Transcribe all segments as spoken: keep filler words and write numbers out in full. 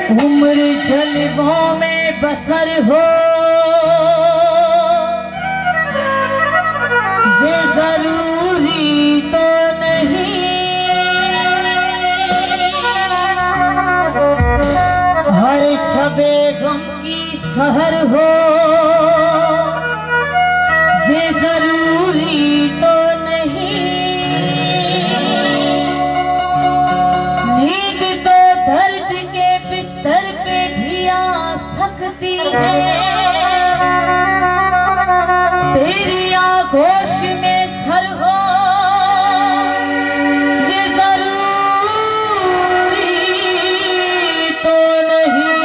उम्र जलवों में बसर हो ये जरूरी तो नहीं, हर शबे गम की सहर हो ये जरूरी तो नहीं। नींद तो दर्द के बिस्तर पे भी आ सकती है, तेरी आगोश में सर हो ये जरूरी तो नहीं।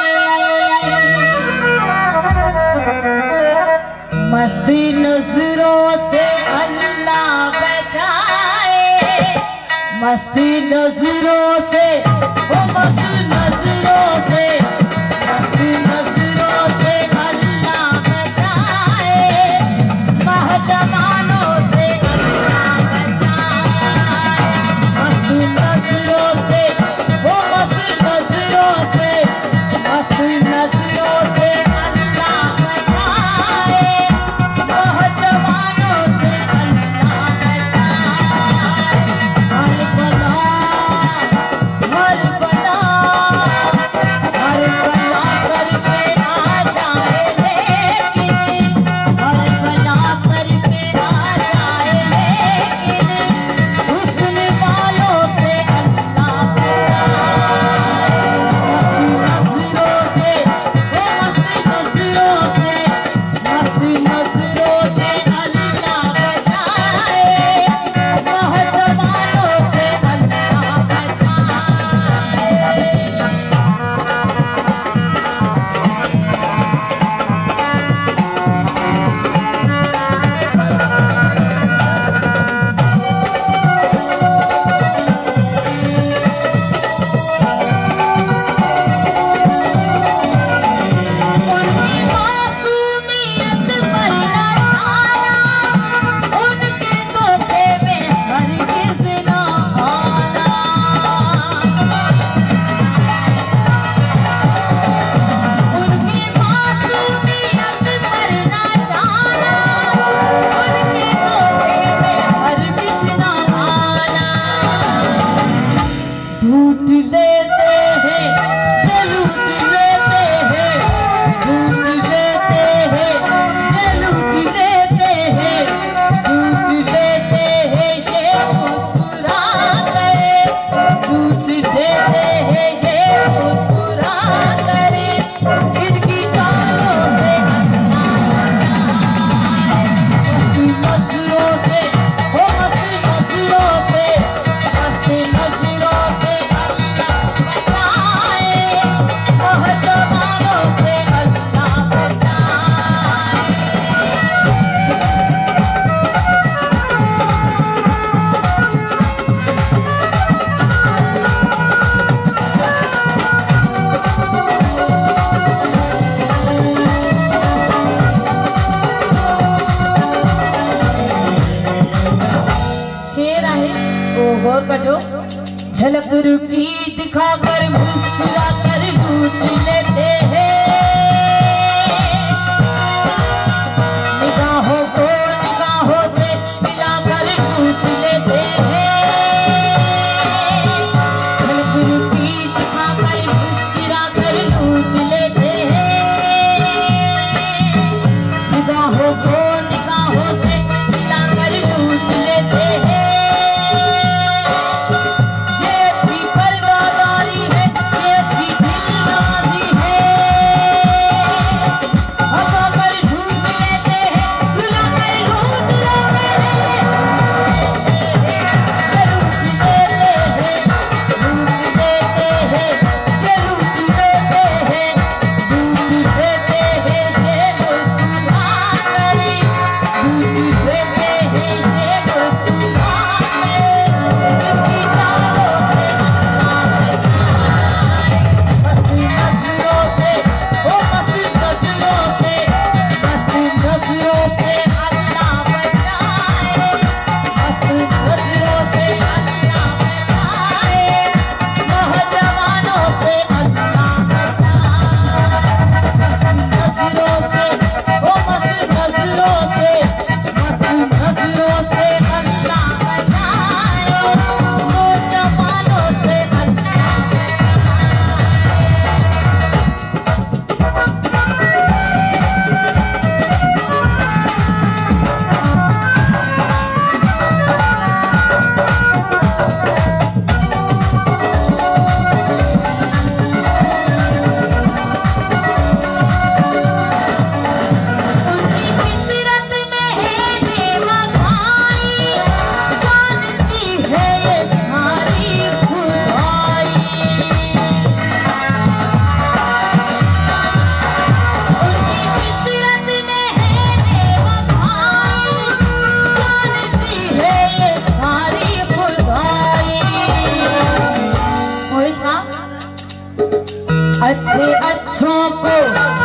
मस्ती नजरों से अल्लाह बचाए, मस्ती नजरों से ओ मस्ती नजरों से, मस्ती नजरों से अल्लाह बचाए, महजमानों से अल्लाह बचाए। मस्ती नजरों से ओ मस्ती नजरों से, मस्ती नजरों से अल्लाह बचाए, महजमानों से अल्लाह बचाए। हर बला हर बला हर बला सर पे आ जाए, लेकिन हर बला सर पे आ जाए, लेकिन हुस्न वालों से अल्लाह बचाए। मस्ती नजरों से ओ मस्ती नजरों से, मस्ती नजरों से अल्लाह बचाए, महजमानों से अल्लाह बचाए। उनकी मासूमियत पर न आना, उनके धोखे में हरगिज़ न आना। उनकी मासूमियत पर न जाना, उनके धोखे में हरगिज़ न आना। झूठ लेते हैं ये लूट लेते हैं, झूठ लेते हैं ये लूट लेते हैं, झूठ लेते हैं ये मुस्कुरा कर, झूठ लेते हैं ये मुस्कुरा कर, इनकी चालों से अल्लाह बचाए। मस्ती नजरों से ओ मस्ती नजरों से, मस्ती नजरों से अल्लाह बचाए, महजमानों से अल्लाह बचाए। शेर आहे ओघोर का जो झलक रुखी दिखाकर मुस्कुरा कर लूट लेते हैं, निगाहों को निगाहों से मिलाकर लूट लेते हैं। झलक रुखी दिखाकर मुस्कुरा कर लूट लेते हैं, निगाहों को निगाहों से मिलाकर लूट लेते हैं। ये अच्छी पर्दादारी है, ये अच्छी दिलदारी अच्छे अच्छों को